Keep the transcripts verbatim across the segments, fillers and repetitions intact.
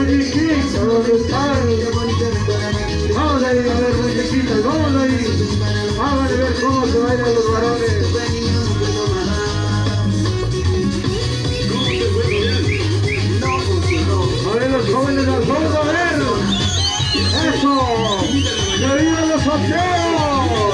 muñequitos, ¿dónde están? Vamos ahí, a ver, muñequitos, vamos ahí. Vamos a ver cómo se bailan los varones. A ver los jóvenes, vamos a ver. ¡Eso! ¡Que vivan los solteros!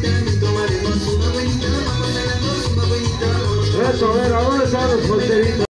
Eso, a ver, ahora están los solteritos.